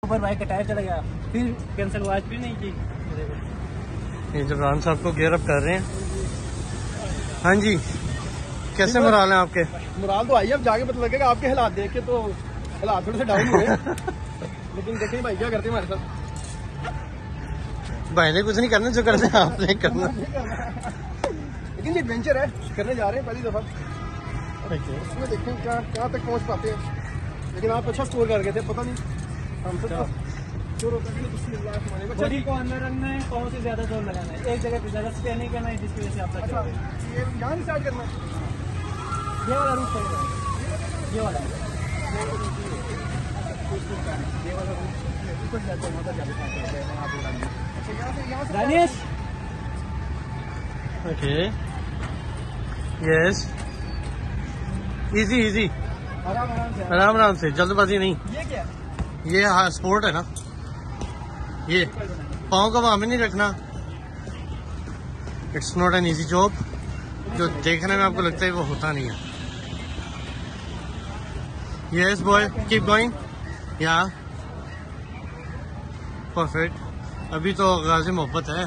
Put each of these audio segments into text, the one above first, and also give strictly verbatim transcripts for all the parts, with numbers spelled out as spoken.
ऊपर बाइक का टायर चला गया, फिर कैंसिल हुआ, फिर नहीं की। ये जबरान साहब को गियर अप कर रहे हैं। हाँ जी, कैसे मुराल हैं आपके? मुराल तो आई है, अब जाके पता लगेगा। आपके हालात देख के तो हालात थोड़े से डाउन हुए लेकिन देखें भाई क्या करते हैं हमारे साथ। भाई ने कुछ नहीं करना, जो करना है आपने करना। लेकिन ये एडवेंचर है, करने जा रहे हैं पहली दफा। उसमें देखें क्या कहाँ तक पहुँच पाते हैं। लेकिन आप अच्छा स्टोर कर गए थे, पता नहीं हम सब बॉडी को अंदर रखना है, कौन से ज्यादा जोर लगाना है, एक जगह पे ज्यादा स्टे नहीं करना है, जिसकी वजह से आपका अच्छा ये यहाँ से स्टार्ट करना है। ये वाला रूट पड़ेगा, ये वाला ये वाला रूट ऊपर जाते हैं, वहाँ जाते हैं Danish. Okay, yes, easy easy, आराम आराम से आराम आराम से, जल्दबाजी नहीं। ये क्या ये हाँ स्पोर्ट है ना, ये पाँव का वहां में नहीं रखना। It's not an easy job, जो देखने में आपको लगता है वो होता नहीं है। Yes boy, keep going, yeah perfect. अभी तो गाज़ी मोहब्बत है।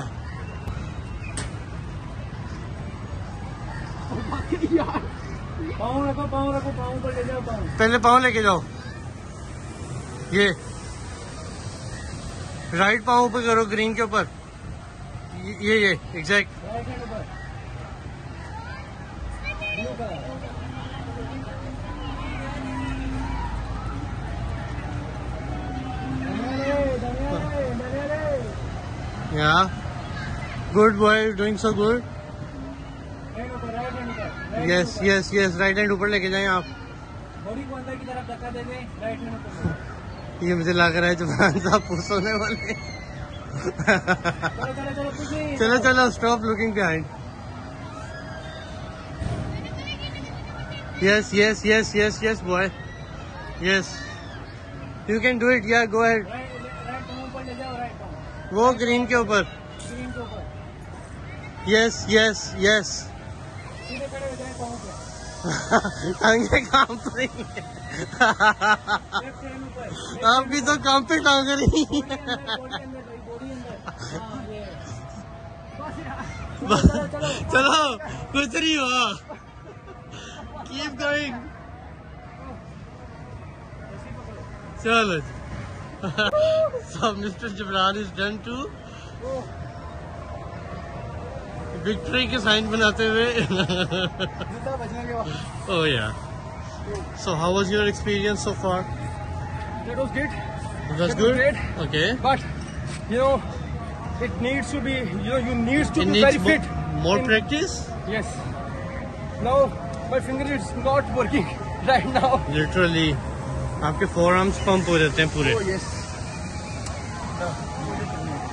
पाँव रखो, पाँव रखो, पाँव पर ले जाओ, पाँव पहले पाँव लेके जाओ, ये राइट पाँव ऊपर करो ग्रीन के ऊपर, ये ये एग्जैक्ट। राइट हैंड ऊपर, blue colour, yeah good boy, doing so good. Yes yes yes, right hand ऊपर लेके जाएं आप। बॉडी को अंदर की तरफ धक्का दे दें, राइट हैंड ऊपर। ये मुझे लग रहा है जबरान साहब पुश होने वाले। चलो चलो चलो, कुछ नहीं। चलो चलो, stop looking behind. Yes yes yes yes yes boy, yes you can do it, yeah go ahead. Right right पाँव ऊपर ले जाओ, राइट पाँव वो ग्रीन के ऊपर, स्क्रीन के ऊपर, यस यस यस। सीधे खड़े हो जाए पाँव पे, टांगे काम पर ही लेफ्ट हैंड ऊपर, आपकी तो काम पे टांग रही। बॉडी अंदर, बॉडी अंदर, हाँ ये बस यार। चलो चलो चलो कुछ नहीं हुआ, कीप गोइंग। चलो so mister Jabran is done two victory के साइन बनाते हुए। Oh yeah, so how was your experience so far? That was good. It was That good. great. Okay. But you know, it needs to be, you know, you needs to It be needs very mo- fit. more In- practice. Yes. Now my finger is not working right now. Literally, आपके forearms pump हो जाते हैं पूरे। Oh yes.